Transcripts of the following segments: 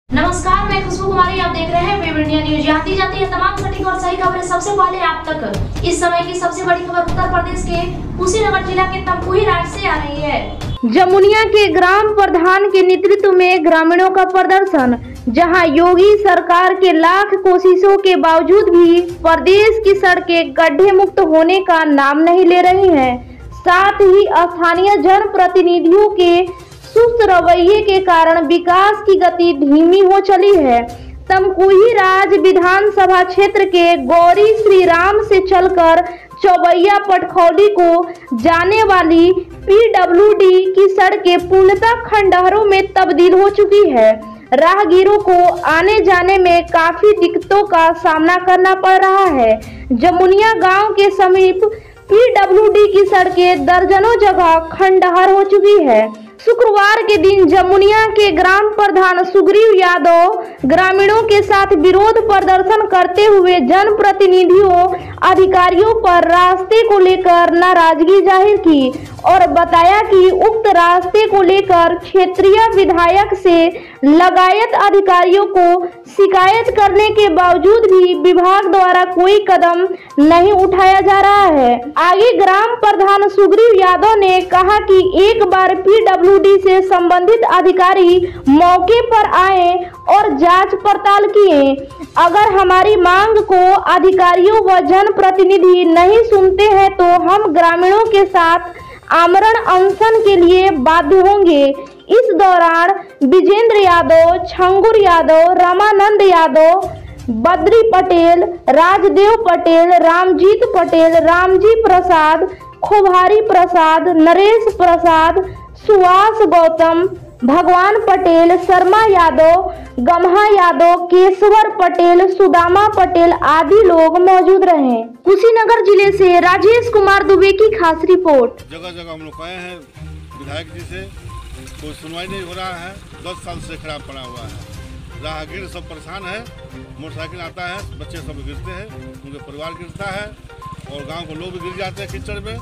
नमस्कार, मैं खुशबू कुमारी। आप देख रहे हैं वेब इंडिया न्यूज। यहाँ दी जाती है तमाम सटीक और सही खबरें सबसे पहले आप तक। इस समय की सबसे बड़ी खबर उत्तर प्रदेश के कुशीनगर जिला के तमकुही राज से आ रही है। जमुनिया के ग्राम प्रधान के नेतृत्व में ग्रामीणों का प्रदर्शन, जहां योगी सरकार के लाख कोशिशों के बावजूद भी प्रदेश की सड़कें गड्ढे मुक्त होने का नाम नहीं ले रही हैं। साथ ही स्थानीय जनप्रतिनिधियों के सुस्त रवैये के कारण विकास की गति धीमी हो चली है। तमकुही राज विधानसभा क्षेत्र के गौरी श्री राम से चलकर चौबैया पटखौली को जाने वाली पीडब्ल्यूडी की सड़कें पूर्णतः खंडहरों में तब्दील हो चुकी है। राहगीरों को आने जाने में काफी दिक्कतों का सामना करना पड़ रहा है। जमुनिया गांव के समीप पीडब्ल्यूडी की सड़कें दर्जनों जगह खंडहर हो चुकी है। शुक्रवार के दिन जमुनिया के ग्राम प्रधान सुग्रीव यादव ग्रामीणों के साथ विरोध प्रदर्शन करते हुए जनप्रतिनिधियों अधिकारियों पर रास्ते को लेकर नाराजगी जाहिर की और बताया कि उक्त रास्ते को लेकर क्षेत्रीय विधायक से लगायत अधिकारियों को शिकायत करने के बावजूद भी विभाग द्वारा कोई कदम नहीं उठाया जा रहा है। आगे ग्राम प्रधान सुग्रीव यादव ने कहा कि एक बार पीडब्ल्यूडी से संबंधित अधिकारी मौके पर आए और जांच पड़ताल किए। अगर हमारी मांग को अधिकारियों व जनप्रतिनिधि नहीं सुनते हैं तो हम ग्रामीणों के साथ आमरण अनशन के लिए बाध्य होंगे। इस दौरान विजेंद्र यादव, छंगुर यादव, रामानंद यादव, बद्री पटेल, राजदेव पटेल, रामजीत पटेल, रामजी प्रसाद, खोभारी प्रसाद, नरेश प्रसाद, सुहास गौतम, भगवान पटेल, शर्मा यादव, गम्हा यादव, केशवर पटेल, सुदामा पटेल आदि लोग मौजूद रहे। कुशीनगर जिले से राजेश कुमार दुबे की खास रिपोर्ट। जगह जगह हम लोग गए हैं विधायक जी से, कोई सुनवाई नहीं हो रहा है। 10 साल से खराब पड़ा हुआ है। राहगीर सब परेशान है। मोटरसाइकिल आता है, बच्चे सब गिरते हैं, उनके परिवार गिरता है और गांव के लोग भी गिर जाते हैं कीचड़ में।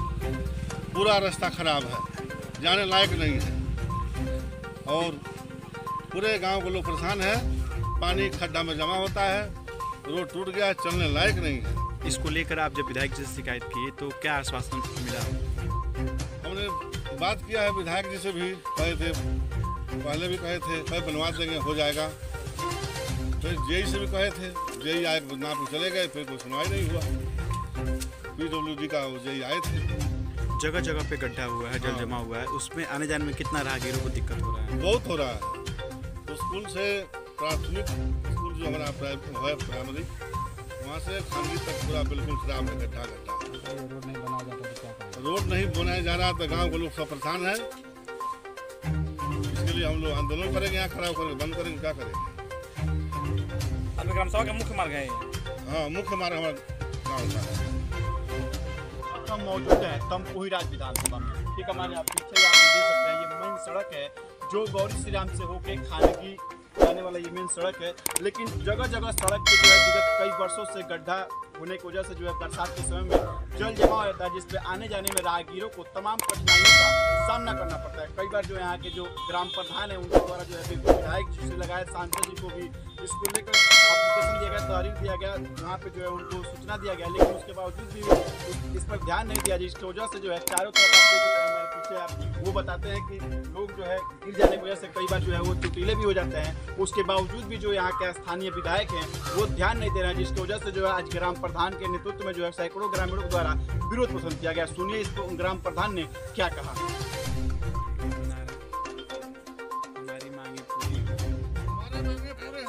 पूरा रास्ता खराब है, जाने लायक नहीं है और पूरे गांव के लोग परेशान है। पानी खड्डा में जमा होता है, रोड टूट गया है, चलने लायक नहीं है। इसको लेकर आप जब विधायक जी से शिकायत किए तो क्या आश्वासन मिला? हमने बात किया है विधायक जी से, भी कहे थे, पहले भी कहे थे, कहे बनवा देंगे, हो जाएगा। फिर जेई से भी कहे थे, जेई आए नाप चले गए, फिर कोई सुनवाई नहीं हुआ। पीडब्ल्यूडी का जेई आए थे। जगह जगह पे गड्ढा हुआ है, जल जमा हुआ है, उसमें आने जाने में कितना राहगीरों को दिक्कत हो रहा है? बहुत हो रहा है। तो स्कूल से प्राथमिक स्कूल जो हमारा है प्राइमरी, वहाँ से खानगी तक पूरा बिल्कुल खराब है, गड्ढा गड्ढा। रोड नहीं बनाया जाता तो क्या करें? रोड नहीं बनाया जा रहा तो गांव के लोग सब परेशान है। इसके लिए हम लोग आंदोलन करेंगे, यहाँ खराब करेंगे, बंद करेंगे, क्या करेंगे। ग्राम सभा के मुख्य मार्ग है। हाँ, मुख्य मार्ग हमारा गाँव का है। हम मौजूद हैं तमकुही राज विधानसभा में। ठीक, हमारे आप पीछे आप देख सकते हैं, ये मेन सड़क है जो गौरी श्री राम से होके खानगी जाने वाला ये मेन सड़क है। लेकिन जगह जगह सड़क पे जो है विगत कई वर्षों से गड्ढा होने की वजह से जो है बरसात के समय में जल जमा हो जाता है, जिसपे आने जाने में राहगीरों को तमाम कठिनाइयों का सामना करना पड़ता है। कई बार जो यहाँ के जो ग्राम प्रधान है उनके द्वारा जो है विधायक जी से लगाए सांसद जी को भी इसको लेकर एप्लीकेशन दिया गया, तहरीर दिया गया, वहाँ पे जो है उनको सूचना दिया गया, लेकिन उसके बावजूद भी इस पर ध्यान नहीं दिया, जिसकी वजह से जो है चारों तरफ हमारे पीछे आप वो बताते हैं कि लोग जो है गिर जाने की वजह से कई बार जो है वो चोटीले भी हो जाते हैं। उसके बावजूद भी जो यहाँ के स्थानीय विधायक हैं वो ध्यान नहीं दे रहे हैं, जिसकी वजह से जो है आज ग्राम प्रधान के नेतृत्व में जो है सैकड़ों ग्रामीणों द्वारा विरोध प्रदर्शन किया गया। सुनिए इसको ग्राम प्रधान ने क्या कहा। हमारी मांगे पूरी